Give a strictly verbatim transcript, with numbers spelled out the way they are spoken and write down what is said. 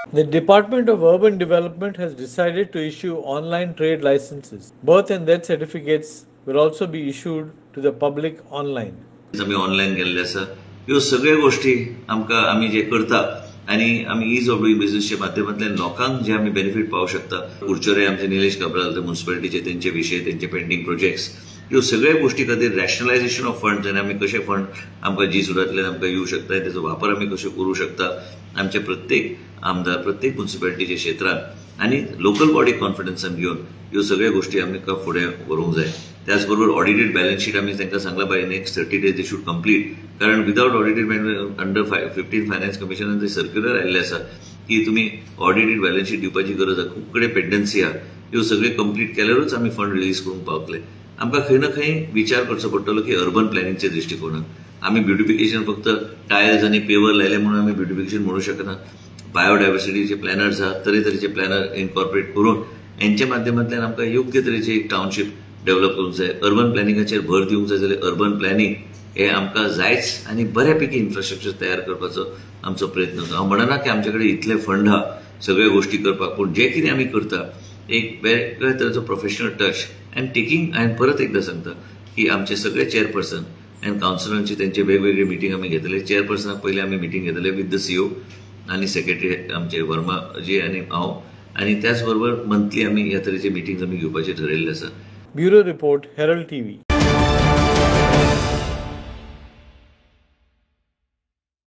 The Department of Urban Development has decided to issue online trade licenses. Birth and death certificates will also be issued to the public online. आम्ही online गेल्ले आसा ह्यो सगळ्यो गोष्टी आमकां आमी जे करता आनी आमी इज ऑफ डुईंग बिझनेसच्या माध्यमांतल्यान लोकांक जे आमी बेनिफीट पावोवंक शकता. कुडचोरे आमचे निलेश काब्राल ते म्युनिसिपालिटीचे तेंचे विशय तेंचे पेंडिंग प्रोजेक्ट्स ह्यो सगळ्या गोष्टी खातीर रॅशनलायझेशन ऑफ फंड्स आनी आमी कशे फंड आमकां जी सुदांतल्यान आमकां येवंक शकता तेजो वापर आमी कशो करूंक शकता. आमचे प्रत्येक आमदार प्रत्येक म्युनिसिपालिटीच्या क्षेत्रांत आनी लोकल बॉडी कॉन्फिडन्सान घेवन ह्यो सगळ्यो गोष्टी आमकां फुडें व्हरूंक जाय. त्याचबरोबर ऑडिटेड बॅलन्स शीट आमी तांकां सांगला by next thirty days they should complete. कारण without audited under fifteen finance कमिशनान ते सर्क्युलर आयिल्ले आसा की तुमी ऑडिटेड बॅलन्स शीट दिवपाची गरज आसा. खूब कडेन पेंडन्सी आहा. ह्यो सगळे कंप्लीट केल्यारूच आमी फंड रिलीज करूंक पावतले. आमकां खंय ना खंय विचार करचो पडटलो की अर्बन प्लॅनिंगच्या दृश्टिकोनात आमी ब्युटिफिकेशन फक्त टायल्स आनी पेवर लायले म्हणून आमी ब्युटिफिकेशन म्हणू शकना. बायोडायवर्सिटीचे प्लॅनर्स आहात तरेतरेचे प्लॅनर इनकॉर्पोरेट करून यांच्या माध्यमांतल्यान आमकां योग्य तरेची एक टाउनशीप डेव्हलप करूंक जाय. अर्बन प्लॅनिंगाचेर भर दिवंक जाय जाल्यार अर्बन प्लॅनिंग हे आमकां जायच आनी बऱ्यापैकी इन्फ्रास्ट्रक्चर तयार करपाचो आमचो प्रयत्न आसा. हांव म्हणना की आमचे कडेन इतले फंड आहा सगळ्यो गोष्टी करपाक, पूण जे कितें आमी करता एक वेगळ्या तरेचो प्रोफेशनल टच अँड टेकिंग. हांवें परत एकदां सांगता की आमचे सगळे चेअरपर्सन अँड कावन्सिलरांची तेंचे वेगवेगळे मिटींग आमी घेतले. चेअरपर्सनाक पयलीं आमी मिटींग घेतले विथ द सीओ आनी सेक्रेटरी आमचे वर्मा जी आनी हांव, आनी त्याच बरोबर मंथली आमी ह्या तरेचे मिटींग्स आमी घेवपाचे ठरयल्ले आसा. Bureau Report, Herald T V.